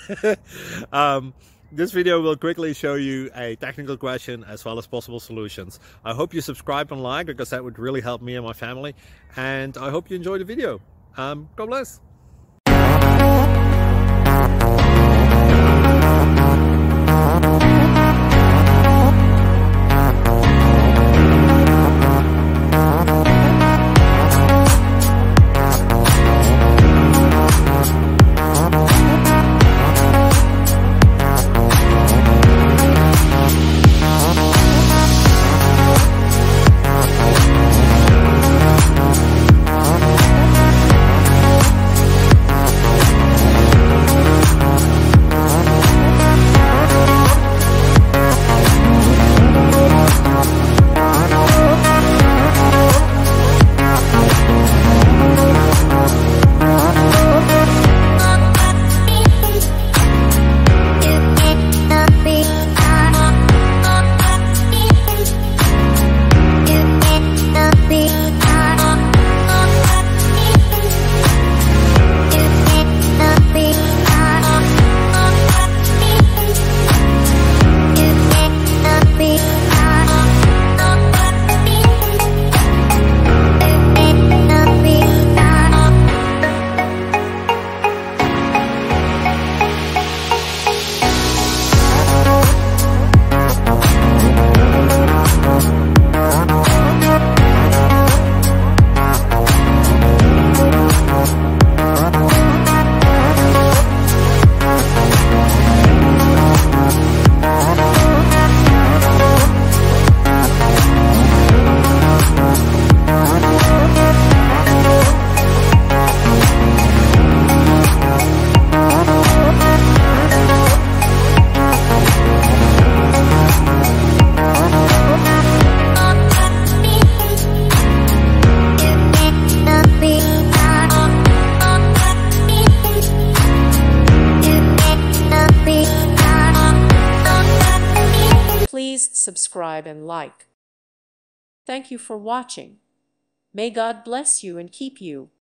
This video will quickly show you a technical question as well as possible solutions. I hope you subscribe and like, because that would really help me and my family. And I hope you enjoy the video. God bless. Please subscribe and like. Thank you for watching. May God bless you and keep you.